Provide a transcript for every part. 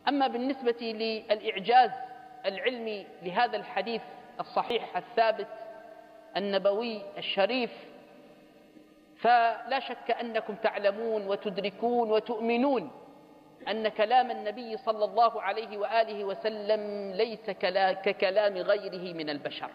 أما بالنسبة للإعجاز العلمي لهذا الحديث الصحيح الثابت النبوي الشريف، فلا شك أنكم تعلمون وتدركون وتؤمنون أن كلام النبي صلى الله عليه وآله وسلم ليس ككلام غيره من البشر،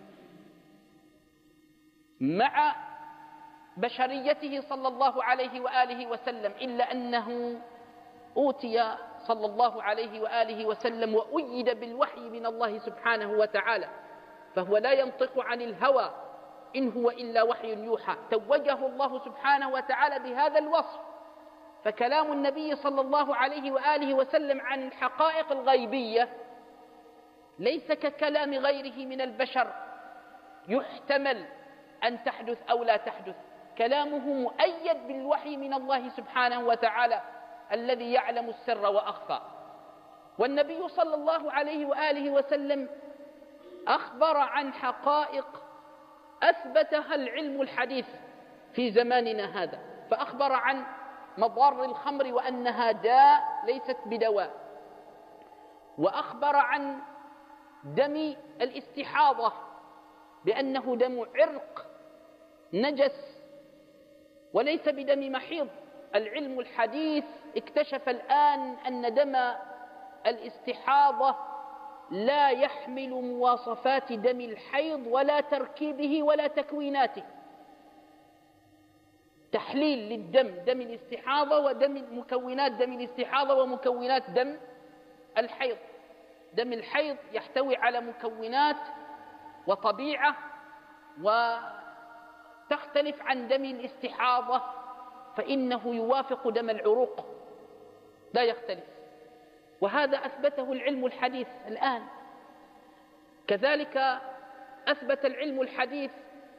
مع بشريته صلى الله عليه وآله وسلم، إلا أنه أوتي صلى الله عليه وآله وسلم وأيد بالوحي من الله سبحانه وتعالى، فهو لا ينطق عن الهوى إن هو إلا وحي يوحى، توجه الله سبحانه وتعالى بهذا الوصف. فكلام النبي صلى الله عليه وآله وسلم عن الحقائق الغيبية ليس ككلام غيره من البشر يحتمل أن تحدث أو لا تحدث، كلامه مؤيد بالوحي من الله سبحانه وتعالى الذي يعلم السر وأخفى. والنبي صلى الله عليه وآله وسلم أخبر عن حقائق أثبتها العلم الحديث في زماننا هذا، فأخبر عن مضار الخمر وأنها داء ليست بدواء، وأخبر عن دم الاستحاضة بأنه دم عرق نجس وليس بدم محيض. العلم الحديث اكتشف الآن أن دم الاستحاضة لا يحمل مواصفات دم الحيض ولا تركيبه ولا تكويناته. تحليل للدم، دم الاستحاضة ودم مكونات دم الاستحاضة ومكونات دم الحيض. دم الحيض يحتوي على مكونات وطبيعة وتختلف عن دم الاستحاضة، فإنه يوافق دم العروق لا يختلف، وهذا أثبته العلم الحديث الآن. كذلك أثبت العلم الحديث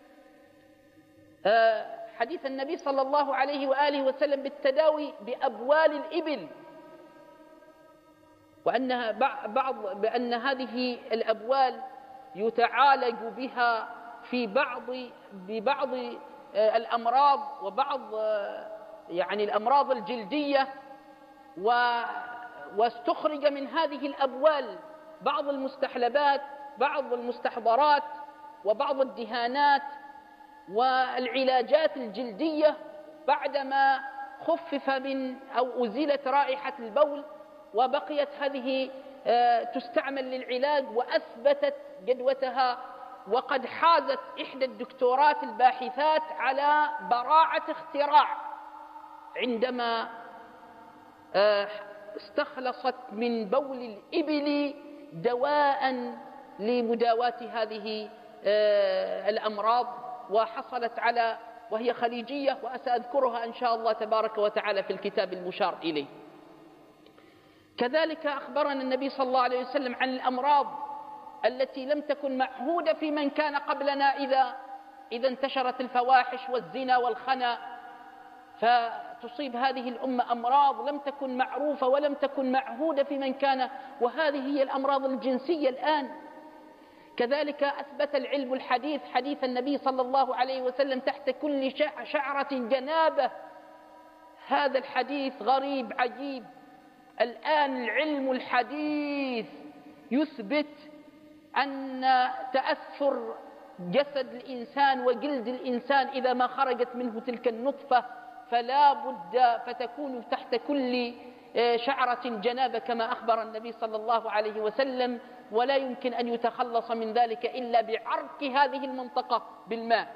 حديث النبي صلى الله عليه وآله وسلم بالتداوي بأبوال الإبل، وأنها بأن هذه الأبوال يتعالج بها في ببعض الأمراض وبعض الأمراض الجلدية، واستخرج من هذه الأبوال بعض المستحلبات، بعض المستحضرات، وبعض الدهانات والعلاجات الجلدية بعدما خفف من أو أزيلت رائحة البول، وبقيت هذه تستعمل للعلاج، وأثبتت جدوتها، وقد حازت إحدى الدكتورات الباحثات على براعة اختراع عندما استخلصت من بول الإبل دواء لمداواة هذه الأمراض، وحصلت على، وهي خليجية وسأذكرها إن شاء الله تبارك وتعالى في الكتاب المشار إليه. كذلك أخبرنا النبي صلى الله عليه وسلم عن الأمراض التي لم تكن معهودة في من كان قبلنا، إذا انتشرت الفواحش والزنا والخنا، فتصيب هذه الأمة أمراض لم تكن معروفة ولم تكن معهودة في من كان، وهذه هي الأمراض الجنسية الآن. كذلك أثبت العلم الحديث حديث النبي صلى الله عليه وسلم تحت كل شعرة جنابة. هذا الحديث غريب عجيب. الآن العلم الحديث يثبت أن تأثر جسد الإنسان وجلد الإنسان إذا ما خرجت منه تلك النطفة فلا بد فتكون تحت كل شعرة جنابة كما أخبر النبي صلى الله عليه وسلم، ولا يمكن أن يتخلص من ذلك إلا بعرق هذه المنطقة بالماء.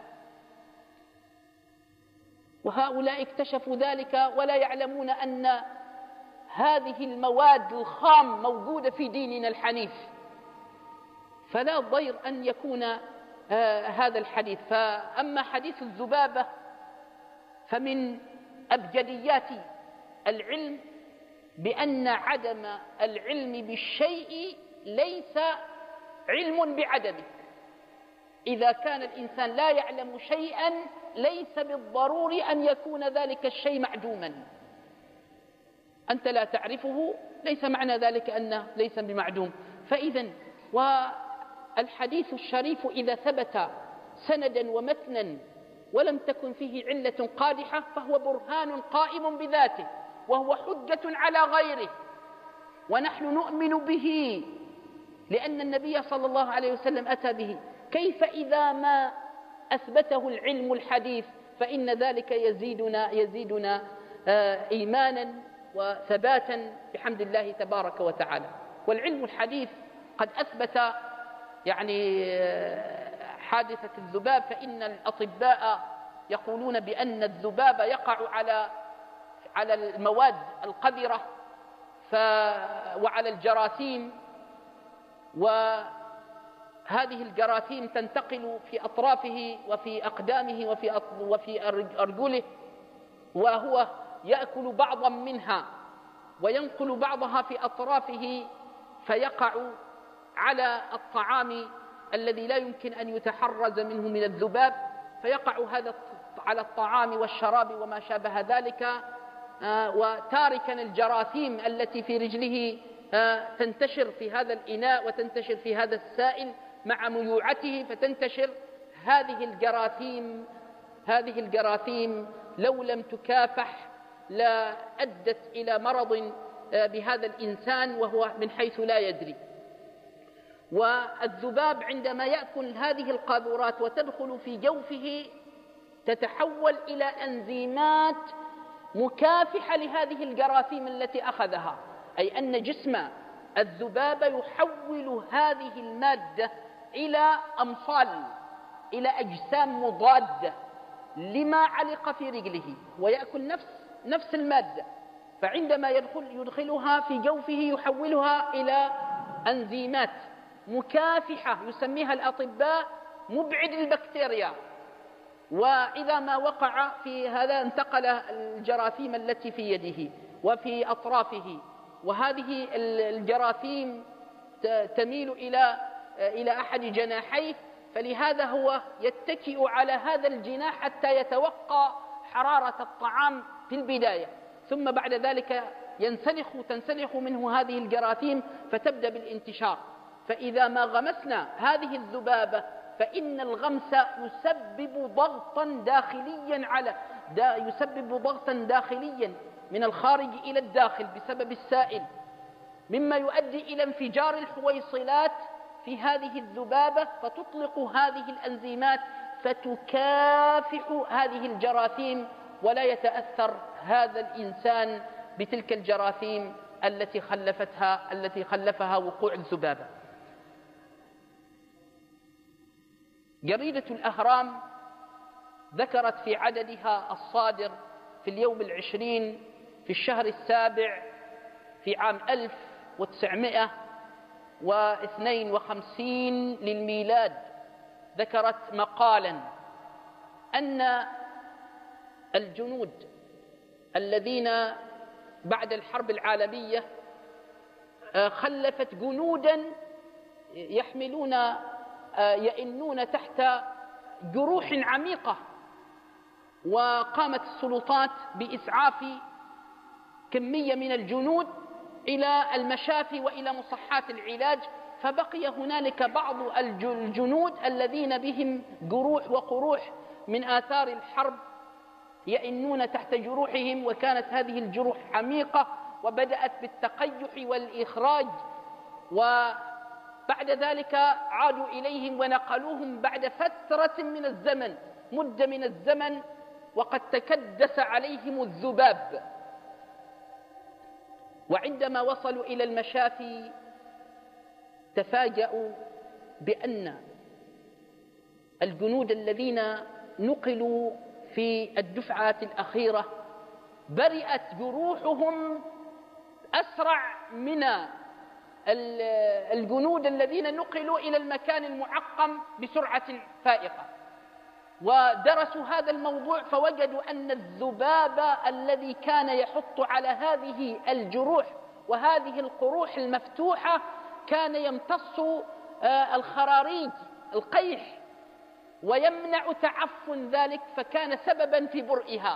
وهؤلاء اكتشفوا ذلك ولا يعلمون أن هذه المواد الخام موجودة في ديننا الحنيف، فلا ضير أن يكون هذا الحديث. فأما حديث الذبابة فمن أبجديات العلم بأن عدم العلم بالشيء ليس علم بعدمه. إذا كان الإنسان لا يعلم شيئا ليس بالضروري أن يكون ذلك الشيء معدوما. أنت لا تعرفه ليس معنى ذلك أنه ليس بمعدوم. فإذا والحديث الشريف إذا ثبت سندا ومتنا ولم تكن فيه علة قادحة فهو برهان قائم بذاته، وهو حجة على غيره. ونحن نؤمن به لأن النبي صلى الله عليه وسلم أتى به، كيف إذا ما أثبته العلم الحديث؟ فإن ذلك يزيدنا إيمانا وثباتا بحمد الله تبارك وتعالى. والعلم الحديث قد أثبت يعني حادثة الذباب، فإن الأطباء يقولون بأن الذباب يقع على المواد القذرة وعلى الجراثيم، وهذه الجراثيم تنتقل في أطرافه وفي أقدامه وفي أرجله، وهو يأكل بعضا منها وينقل بعضها في أطرافه فيقع على الطعام الذي لا يمكن أن يتحرز منه من الذباب، فيقع هذا على الطعام والشراب وما شابه ذلك، وتاركا الجراثيم التي في رجله تنتشر في هذا الإناء وتنتشر في هذا السائل مع ميوعته، فتنتشر هذه الجراثيم لو لم تكافح لا أدت إلى مرض بهذا الإنسان وهو من حيث لا يدري. والذباب عندما يأكل هذه القاذورات وتدخل في جوفه تتحول إلى أنزيمات مكافحة لهذه الجراثيم التي أخذها، أي أن جسم الذباب يحول هذه المادة إلى أمصال، إلى أجسام مضادة لما علق في رجله، ويأكل نفس المادة، فعندما يدخلها في جوفه يحولها إلى أنزيمات مكافحة يسميها الأطباء مبعد البكتيريا. وإذا ما وقع في هذا انتقل الجراثيم التي في يده وفي أطرافه، وهذه الجراثيم تميل إلى أحد جناحيه، فلهذا هو يتكئ على هذا الجناح حتى يتوقى حرارة الطعام في البداية، ثم بعد ذلك تنسلخ منه هذه الجراثيم فتبدأ بالانتشار. فإذا ما غمسنا هذه الذبابة فإن الغمس يسبب ضغطا داخليا من الخارج إلى الداخل بسبب السائل، مما يؤدي إلى انفجار الحويصلات في هذه الذبابة، فتطلق هذه الأنزيمات فتكافح هذه الجراثيم، ولا يتأثر هذا الإنسان بتلك الجراثيم التي خلفها وقوع الذبابة. جريدة الأهرام ذكرت في عددها الصادر في اليوم 20 في الشهر السابع في عام 1952 للميلاد، ذكرت مقالا أن الجنود الذين بعد الحرب العالمية خلفت جنودا يئنون تحت جروح عميقة، وقامت السلطات بإسعاف كمية من الجنود إلى المشافي وإلى مصحات العلاج، فبقي هنالك بعض الجنود الذين بهم جروح وقروح من آثار الحرب يئنون تحت جروحهم، وكانت هذه الجروح عميقة وبدأت بالتقيح والإخراج، وبعد ذلك عادوا إليهم ونقلوهم بعد مدة من الزمن وقد تكدس عليهم الذباب. وعندما وصلوا إلى المشافي تفاجأوا بأن الجنود الذين نقلوا في الدفعات الأخيرة برئت جروحهم أسرع من الجنود الذين نقلوا إلى المكان المعقم بسرعة فائقة. ودرسوا هذا الموضوع فوجدوا أن الذباب الذي كان يحط على هذه الجروح وهذه القروح المفتوحة كان يمتص الخراريج القيح ويمنع تعفن ذلك، فكان سببا في برئها.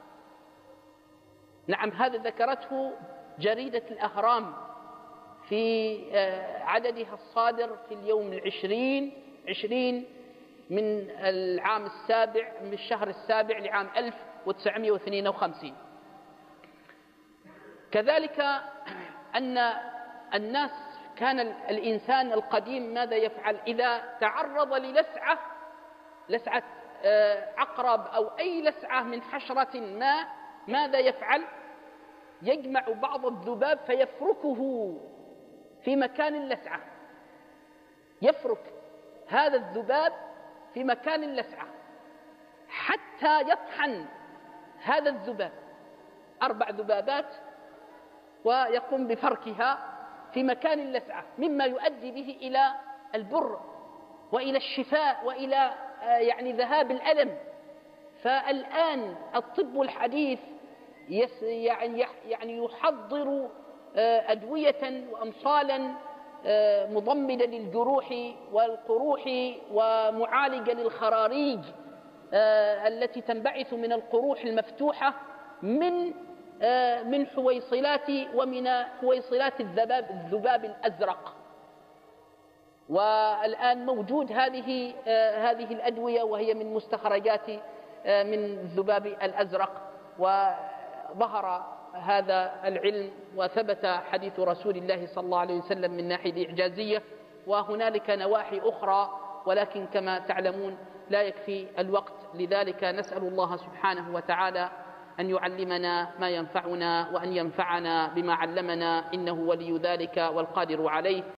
نعم، هذا ذكرته جريدة الأهرام في عددها الصادر في اليوم 20 من العام السابع من الشهر السابع لعام 1952. كذلك أن الناس كان الإنسان القديم ماذا يفعل إذا تعرض لسعة عقرب أو أي لسعة من حشرة ما، ماذا يفعل؟ يجمع بعض الذباب فيفركه في مكان اللسعة، يفرك هذا الذباب في مكان اللسعة حتى يطحن هذا الذباب 4 ذبابات، ويقوم بفركها في مكان اللسعة، مما يؤدي به إلى البر وإلى الشفاء وإلى يعني ذهاب الألم. فالآن الطب الحديث يعني يحضر أدوية وأمصالا مضمدة للجروح والقروح ومعالجة للخراريج التي تنبعث من القروح المفتوحة من حويصلات ومن حويصلات الذباب الأزرق. والآن موجود هذه الأدوية، وهي من مستخرجات من الذباب الأزرق، وظهر هذا العلم وثبت حديث رسول الله صلى الله عليه وسلم من ناحية إعجازية. وهنالك نواحي أخرى، ولكن كما تعلمون لا يكفي الوقت، لذلك نسأل الله سبحانه وتعالى أن يعلمنا ما ينفعنا وأن ينفعنا بما علمنا، إنه ولي ذلك والقادر عليه.